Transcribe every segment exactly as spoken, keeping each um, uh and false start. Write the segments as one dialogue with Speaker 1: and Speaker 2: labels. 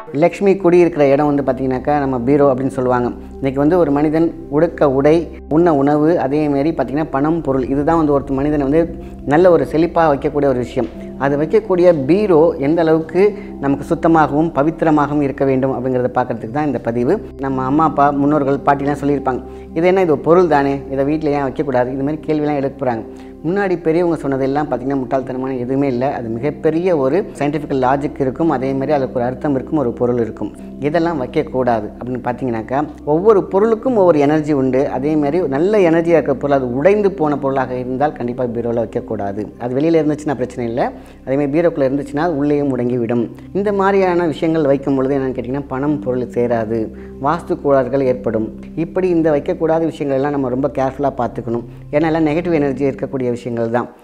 Speaker 1: லக்ஷ்மி குடியிருக்கிற இடம் வந்து பார்த்திங்கனாக்கா நம்ம பீரோ அப்படின்னு சொல்லுவாங்க. இன்றைக்கி வந்து ஒரு மனிதன் உடுக்க உடை, உண்ண உணவு, அதேமாரி பார்த்திங்கன்னா பணம், பொருள், இதுதான் வந்து ஒரு மனிதனை வந்து நல்ல ஒரு செழிப்பாக வைக்கக்கூடிய ஒரு விஷயம். அது வைக்கக்கூடிய பீரோ எந்த அளவுக்கு நமக்கு சுத்தமாகவும் பவித்திரமாகவும் இருக்க வேண்டும் அப்படிங்கிறத பார்க்குறதுக்கு தான் இந்த பதிவு. நம்ம அம்மா அப்பா முன்னோர்கள் பாட்டிலாம் சொல்லியிருப்பாங்க, இது என்ன, இது பொருள் தானே, இதை வீட்டில் ஏன் வைக்கக்கூடாது, இது மாதிரி கேள்வியெல்லாம் எழுப்புறாங்க. முன்னாடி பெரியவங்க சொன்னதெல்லாம் பார்த்திங்கன்னா முட்டாள்தனமான எதுவுமே இல்லை. அது மிகப்பெரிய ஒரு சயின்டிஃபிக்கல் லாஜிக் இருக்கும், அதேமாதிரி அதுக்கு ஒரு அர்த்தம் இருக்கும், ஒரு பொருள் இருக்கும். இதெல்லாம் வைக்கக்கூடாது அப்படின்னு பார்த்தீங்கன்னாக்கா ஒவ்வொரு பொருளுக்கும் ஒவ்வொரு எனர்ஜி உண்டு. அதேமாதிரி நல்ல எனர்ஜியாக இருக்கிற பொருள் அது உடைந்து போன பொருளாக இருந்தால் கண்டிப்பாக பீரோவில் வைக்கக்கூடாது. அது வெளியில் இருந்துச்சுன்னா பிரச்சனை இல்லை, அதேமாதிரி பீரோக்குள்ளே இருந்துச்சுன்னா உள்ளேயும் முடங்கிவிடும். இந்த மாதிரியான விஷயங்கள் வைக்கும் பொழுது என்னென்னு கேட்டிங்கன்னா பணம் பொருள் சேராது, வாஸ்து கோளாறுகள் ஏற்படும். இப்படி இந்த வைக்கக்கூடாத விஷயங்கள் எல்லாம் நம்ம ரொம்ப கேர்ஃபுல்லாக பார்த்துக்கணும். ஏன்னா எல்லாம் நெகட்டிவ் எனர்ஜி இருக்கக்கூடிய விஷயங்கள் தான்.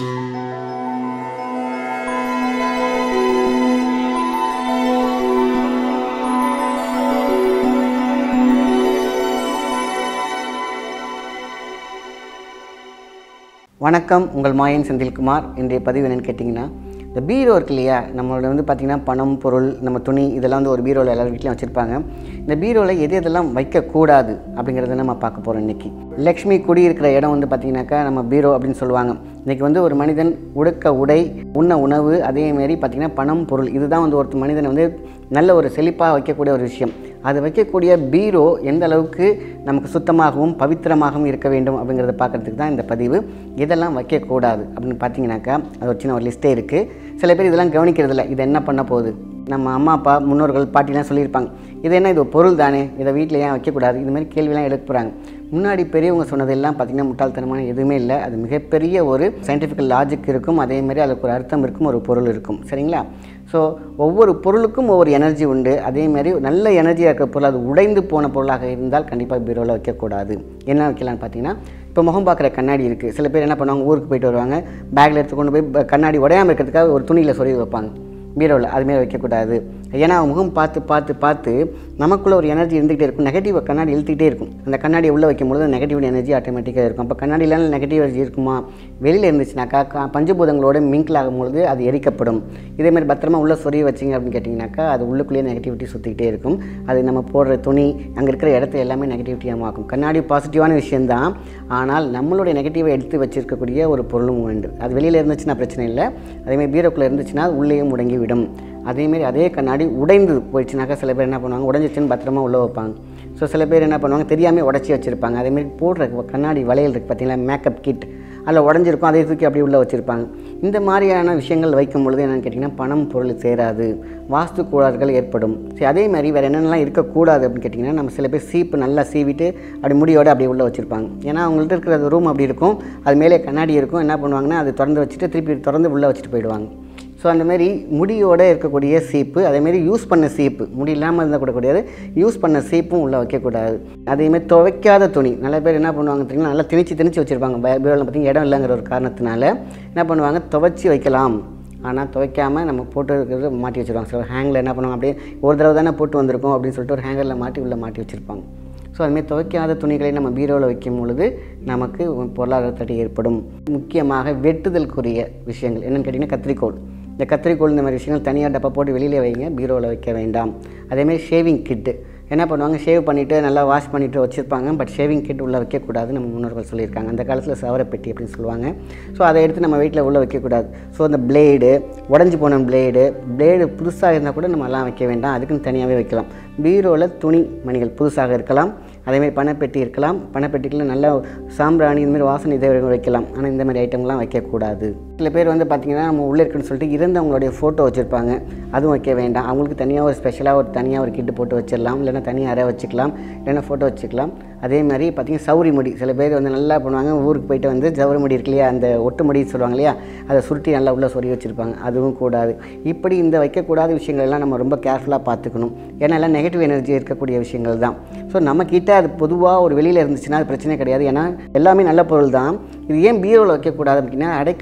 Speaker 1: வணக்கம், உங்கள் மாயன் செந்தில்குமார். இன்றைய பதிவு என்னென்னு கேட்டிங்கன்னா, இந்த பீரோ இருக்கு இல்லையா, நம்மளோட வந்து பார்த்திங்கன்னா பணம், பொருள், நம்ம துணி, இதெல்லாம் வந்து ஒரு பீரோவில் எல்லாரும் வீட்லையும் வச்சுருப்பாங்க. இந்த பீரோவில் எது எதெல்லாம் வைக்கக்கூடாது அப்படிங்கிறத நம்ம பார்க்க போகிறோம் இன்றைக்கி. லக்ஷ்மி குடியிருக்கிற இடம் வந்து பார்த்திங்கனாக்கா நம்ம பீரோ அப்படின்னு சொல்லுவாங்க. இன்றைக்கி வந்து ஒரு மனிதன் உடுக்க உடை, உண்ண உணவு, அதேமாரி பார்த்திங்கன்னா பணம், பொருள், இதுதான் வந்து ஒரு மனிதனை வந்து நல்ல ஒரு செழிப்பாக வைக்கக்கூடிய ஒரு விஷயம். அது வைக்கக்கூடிய பீரோ எந்த அளவுக்கு நமக்கு சுத்தமாகவும் பவித்திரமாகவும் இருக்க வேண்டும் அப்படிங்கிறத பார்க்குறதுக்கு தான் இந்த பதிவு. இதெல்லாம் வைக்கக்கூடாது அப்படின்னு பார்த்தீங்கன்னாக்கா அது ஒரு சின்ன ஒரு லிஸ்ட்டே இருக்குது. சில பேர் இதெல்லாம் கவனிக்கிறதில்ல, இதை என்ன பண்ண போகுது. நம்ம அம்மா அப்பா முன்னோர்கள் பாட்டிலாம் சொல்லியிருப்பாங்க, இது என்ன, இது பொருள் தானே, இதை வீட்டில் ஏன் வைக்கக்கூடாது, இது மாதிரி கேள்வியெல்லாம் எழுப்புறாங்க. முன்னாடி பெரியவங்க சொன்னதெல்லாம் பார்த்திங்கன்னா முட்டாள்தனமான எதுவுமே இல்லை. அது மிகப்பெரிய ஒரு சயின்டிஃபிக்கல் லாஜிக் இருக்கும், அதேமாதிரி அதுக்கு ஒரு அர்த்தம் இருக்கும், ஒரு பொருள் இருக்கும். சரிங்களா? ஸோ ஒவ்வொரு பொருளுக்கும் ஒவ்வொரு எனர்ஜி உண்டு. அதேமாதிரி நல்ல எனர்ஜியாக இருக்கிற பொருள் அது உடைந்து போன பொருளாக இருந்தால் கண்டிப்பாக பீரோவில் வைக்கக்கூடாது. என்ன வைக்கலான்னு பார்த்தீங்கன்னா, இப்போ முகம் பார்க்குற கண்ணாடி இருக்குது. சில பேர் என்ன பண்ணுவாங்க, ஊருக்கு போயிட்டு வருவாங்க, பேக்கில் எடுத்து கொண்டு போய் கண்ணாடி உடையாமல் இருக்கிறதுக்காக ஒரு துணியில் சொருகி வைப்பாங்க. பீரோவில் அதுமாரி வைக்கக்கூடாது. ஏன்னா முகம் பார்த்து பார்த்து பார்த்து நமக்குள்ளே ஒரு எனர்ஜி இருந்துகிட்டே இருக்கும், நெகட்டிவ் கண்ணாடி இழுத்துக்கிட்டே இருக்கும். அந்த கண்ணாடியை உள்ளே வைக்கும்போது நெகட்டிவ் எனர்ஜி ஆட்டோமேட்டிக்காக இருக்கும். அப்போ கண்ணாடியிலாம் நெகட்டிவ் எனர்ஜி இருக்குமா, வெளியில் இருந்துச்சுனாக்கா பஞ்சபூதங்களோட மிங்கில் ஆகும்பொழுது அது எரிக்கப்படும். இதேமாதிரி பத்திரமா உள்ளே சொருகி வச்சிங்க அப்படின்னு கேட்டிங்கனாக்கா அது உள்ளுக்குள்ளேயே நெகட்டிவிட்டி சுற்றிக்கிட்டே இருக்கும். அது நம்ம போடுற துணி, அங்கே இருக்கிற இடத்துல எல்லாமே நெகட்டிவிட்டியாக ஆகும். கண்ணாடி பாசிட்டிவான விஷயந்தான், ஆனால் நம்மளுடைய நெகட்டிவை எடுத்து வச்சுருக்கக்கூடிய ஒரு பொருளும் உண்டு. அது வெளியில் இருந்துச்சுன்னா பிரச்சனை இல்லை, அதேமாதிரி பீரோக்குள்ளே இருந்துச்சுன்னா உள்ளேயும் முடங்கி விடும். அதேமாரி அதே கண்ணாடி உடைந்து போயிடுச்சுனாக்கா சில பேர் என்ன பண்ணுவாங்க, உடஞ்சிச்சின்னு பத்திரமா உள்ளே வைப்பாங்க. ஸோ சில பேர் என்ன பண்ணுவாங்க, தெரியாமல் உடச்சி வச்சுருப்பாங்க. அதேமாரி போடுற கண்ணாடி வளையல் இருக்குது பார்த்திங்களா, மேக்கப் கிட், அதில் உடஞ்சிருக்கும், அதை தூக்கி அப்படியே உள்ளே வச்சுருப்பாங்க. இந்த மாதிரியான விஷயங்கள் வைக்கும் பொழுது என்னென்னு கேட்டிங்கன்னா பணம் பொருள் சேராது, வாஸ்து கோளாறுகள் ஏற்படும். சரி, அதே மாதிரி வேறு என்னென்னலாம் இருக்கக்கூடாது அப்படின்னு கேட்டிங்கன்னா, நம்ம சில பேர் சீப்பு நல்லா சீவிட்டு அப்படி முடியோடு அப்படியே உள்ளே வச்சுருப்பாங்க. ஏன்னா அவங்கள்ட்ட இருக்கிற ரூம் அப்படி இருக்கும், அது மேலே கண்ணாடி இருக்கும். என்ன பண்ணுவாங்கன்னா அது திறந்து வச்சுட்டு திருப்பி திறந்து உள்ளே வச்சுட்டு போயிடுவாங்க. ஸோ அந்தமாரி முடியோடு இருக்கக்கூடிய சீப்பு, அதேமாரி யூஸ் பண்ண சீப்பு, முடி இல்லாமல் இருந்தால் கூட கூடாது, யூஸ் பண்ண சீப்பும் உள்ளே வைக்கக்கூடாது. அதேமாதிரி துவைக்காத துணி, நிறைய பேர் என்ன பண்ணுவாங்க தெரியுங்களா, நல்லா திணிச்சு திணிச்சு வச்சுருப்பாங்க. பீரோவில் பார்த்திங்கன்னா இடம் இல்லைங்கிற ஒரு காரணத்தினால என்ன பண்ணுவாங்க, துவைச்சி வைக்கலாம், ஆனால் துவைக்காமல் நம்ம போட்டு இருக்கிறது மாட்டி வச்சுருவாங்க. சில ஹேங்கில் என்ன பண்ணுவாங்க, அப்படியே ஒரு தடவை தானே போட்டு வந்திருக்கோம் அப்படின்னு சொல்லிட்டு ஒரு ஹேங்கரில் மாட்டி உள்ளே மாட்டி வச்சுருப்பாங்க. ஸோ அதுமாதிரி துவைக்காத துணிகளை நம்ம பீரோவில் வைக்கும் பொழுது நமக்கு பொருளாதார தடை ஏற்படும். முக்கியமாக வெட்டுதலுக்குரிய விஷயங்கள் என்னென்னு கேட்டிங்கன்னா கத்திரிக்கோள். இந்த கத்திரிக்கோள் இந்த மாதிரி விஷயங்கள் தனியாக டப்பா போட்டு வெளியில் வைங்க, பீரோவில் வைக்க வேண்டாம். அதேமாதிரி ஷேவிங் கிட்டு என்ன பண்ணுவாங்க, ஷேவ் பண்ணிவிட்டு நல்லா வாஷ் பண்ணிவிட்டு வச்சுருப்பாங்க, பட் ஷேவிங் கிட் உள்ளே வைக்கக்கூடாது. நம்ம முன்னோர்கள் சொல்லியிருக்காங்க, அந்த காலத்தில் சவரப்பெட்டி அப்படின்னு சொல்லுவாங்க. ஸோ அதை எடுத்து நம்ம வீட்டில் உள்ளே வைக்கக்கூடாது. ஸோ அந்த பிளேடு, உடஞ்சி போன பிளேடு பிளேடு புதுசாக இருந்தால் கூட நம்ம எல்லாம் வைக்க வேண்டாம், அதுக்குன்னு தனியாகவே வைக்கலாம். பீரோவில் துணி மணிகள் புதுசாக இருக்கலாம், அதேமாதிரி பணப்பெட்டி இருக்கலாம். பணப்பெட்டிக்குள்ள நல்ல சாம்பிராணி இந்தமாதிரி வாசனை தேவைகள் வைக்கலாம், ஆனால் இந்த மாதிரி ஐட்டம்லாம் வைக்கக்கூடாது. சில பேர் வந்து பார்த்திங்கன்னா நம்ம உள்ளே இருக்குன்னு சொல்லிட்டு இருந்தவங்களுடைய ஃபோட்டோ வச்சுருப்பாங்க, அதுவும் வைக்க வேண்டாம். அவங்களுக்கு தனியாக ஒரு ஸ்பெஷலாக ஒரு தனியாக ஒரு கிட்டு போட்டு வச்சிடலாம், இல்லைன்னா தனியாக அறை வச்சுக்கலாம், இல்லைன்னா ஃபோட்டோ வச்சுக்கலாம். அதே மாதிரி பார்த்திங்கன்னா சௌரி முடி, சில பேர் வந்து நல்லா பண்ணுவாங்க, ஊருக்கு போயிட்டு வந்து சௌரி முடி இருக்கு இல்லையா, அந்த ஒட்டு முடி சொல்லுவாங்க இல்லையா, அதை சுருட்டி நல்லா உள்ளே சொறி வச்சுருப்பாங்க, அதுவும் கூடாது. இப்படி இந்த வைக்கக்கூடாத விஷயங்கள் எல்லாம் நம்ம ரொம்ப கேர்ஃபுல்லாக பார்த்துக்கணும். ஏன்னா எல்லாம் நெகட்டிவ் எனர்ஜி இருக்கக்கூடிய விஷயங்கள் தான். ஸோ நம்மக்கிட்ட அது பொதுவாக ஒரு வெளியில் இருந்துச்சுன்னா அது பிரச்சனை கிடையாது, ஏன்னா எல்லாமே நல்ல பொருள் தான். இது ஏன் பீரோவில் வைக்கக்கூடாது அப்படின்னா, அடைக்கப்பட்ட ஒரு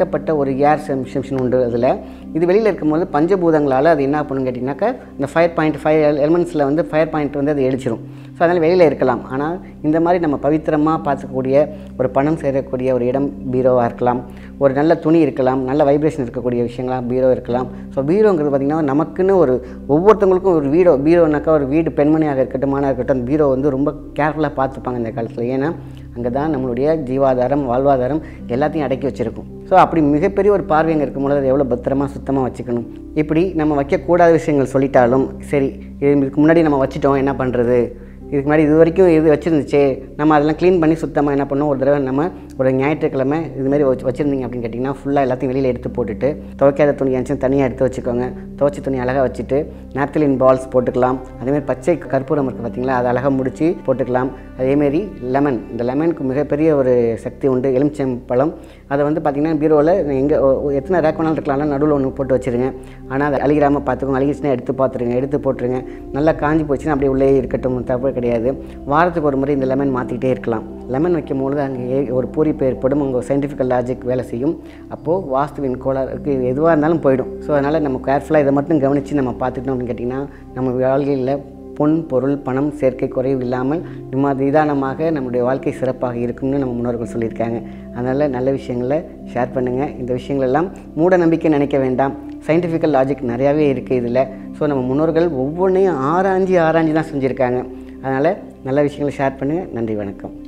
Speaker 1: ஒரு ஏர் செம்ஷன் உண்டு. அதில் இது வெளியில் இருக்கும்போது பஞ்சபூதங்களால் அது என்ன பண்ணுன்னு கேட்டிங்கனாக்கா இந்த ஃபயர் பாயிண்ட் ஃபைவ் எலிமெண்ட்ஸில் வந்து ஃபயர் பாயிண்ட் வந்து அது எரிச்சிடும். ஸோ அதனால் வெளியில் இருக்கலாம். ஆனால் இந்த மாதிரி நம்ம பவித்திரமாக பார்த்துக்கூடிய ஒரு பணம் சேரக்கூடிய ஒரு இடம் பீரோவாக இருக்கலாம், ஒரு நல்ல துணி இருக்கலாம், நல்ல வைப்ரேஷன் இருக்கக்கூடிய விஷயங்களாக பீரோ இருக்கலாம். ஸோ பீரோங்கிறது பார்த்திங்கன்னா நமக்குன்னு ஒரு ஒவ்வொருத்தவங்களுக்கும் ஒரு வீடோ பீரோனாக்கா ஒரு வீடு பெண்மணியாக இருக்கட்டும் ஆணாக இருக்கட்டும் அந்த பீரோ வந்து ரொம்ப கேர்ஃபுல்லாக பார்த்துப்பாங்க இந்த காலத்தில். ஏன்னா அங்கே தான் நம்மளுடைய ஜீவாதாரம் வாழ்வாதாரம் எல்லாத்தையும் அடக்கி வச்சுருக்கும். ஸோ அப்படி மிகப்பெரிய ஒரு பார்வை அங்கே இருக்கும்போது அதை எவ்வளோ பத்திரமாக சுத்தமாக வச்சுக்கணும். இப்படி நம்ம வைக்கக்கூடாத விஷயங்கள் சொல்லிட்டாலும் சரி, இதுக்கு முன்னாடி நம்ம வச்சுட்டோம் என்ன பண்ணுறது, இதுக்கு முன்னாடி இது வரைக்கும் இது வச்சுருந்துச்சே நம்ம அதெல்லாம் க்ளீன் பண்ணி சுத்தமாக என்ன பண்ணோம், ஒரு தடவை நம்ம ஒரு ஞாயிற்றுக்கிழமை இதுமாதிரி வச்சு வச்சுருந்தீங்க அப்படின்னு கேட்டிங்கன்னா ஃபுல்லாக எல்லாத்தையும் வெளியில் எடுத்து போட்டுட்டு துவைக்காத துணி ஏதாச்சும் தனியாக எடுத்து வச்சுக்கோங்க. துவைச்சி துணி அழகாக வச்சுட்டு நாப்திலின் பால்ஸ் போட்டுக்கலாம். அதேமாதிரி பச்சை கற்பூரம் இருக்குது பார்த்திங்களா, அதை அழகாக முடித்து போட்டுக்கலாம். அதேமாரி லெமன், இந்த லெமனுக்கு மிகப்பெரிய ஒரு சக்தி உண்டு. எலுமிச்சம்பழம் அதை வந்து பார்த்திங்கன்னா பீரோவில் எங்கே எத்தனை ரேக் வேணாலும் இருக்கலாம், நடுவில் ஒன்று போட்டு வச்சுருங்க. ஆனால் அதை அழிகிறாமல் பார்த்துக்கோங்க. அழுகிச்சுன்னா எடுத்து பார்த்துருங்க, எடுத்து போட்டுருங்க. நல்லா காஞ்சி போச்சுன்னா அப்படியே உள்ளே இருக்கட்டும், தப்பு கிடையாது. வாரத்துக்கு ஒரு முறை இந்த லெமன் மாற்றிக்கிட்டே இருக்கலாம். லெமன் வைக்கும்போது அங்கே ஒரு பூரிப்பு ஏற்படும், உங்கள் சயின்டிஃபிக்கல் லாஜிக் வேலை செய்யும். அப்போது வாஸ்துவின் கோளாறுக்கு எதுவாக இருந்தாலும் போயிடும். ஸோ அதனால் நம்ம கேர்ஃபுல்லாக இதை மட்டும் கவனித்து நம்ம பார்த்துக்கிட்டோம் அப்படின்னு கேட்டிங்கன்னா நம்ம வாழ்க்கையில் பொன் பொருள் பணம் சேர்க்கை குறைவு இல்லாமல் நம்ம நிதானமாக நம்முடைய வாழ்க்கை சிறப்பாக இருக்கும்னு நம்ம முன்னோர்கள் சொல்லியிருக்காங்க. அதனால் நல்ல விஷயங்களை ஷேர் பண்ணுங்கள். இந்த விஷயங்களெல்லாம் மூட நம்பிக்கை நினைக்க வேண்டாம். சயின்டிஃபிக்கல் லாஜிக் நிறையாவே இருக்குது இதில். ஸோ நம்ம முன்னோர்கள் ஒவ்வொன்றையும் ஆராய்ஞ்சி ஆராய்ஞ்சி தான் செஞ்சுருக்காங்க. அதனால் நல்ல விஷயங்களை ஷேர் பண்ணுங்கள். நன்றி, வணக்கம்.